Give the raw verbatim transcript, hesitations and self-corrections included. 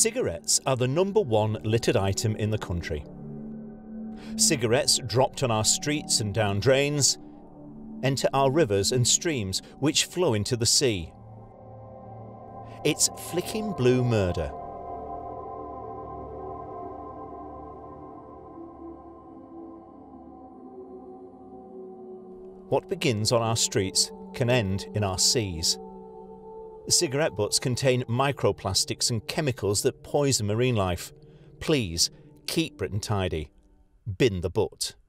Cigarettes are the number one littered item in the country. Cigarettes dropped on our streets and down drains enter our rivers and streams, which flow into the sea. It's flicking blue murder. What begins on our streets can end in our seas. Cigarette butts contain microplastics and chemicals that poison marine life. Please keep Britain tidy. Bin the butt.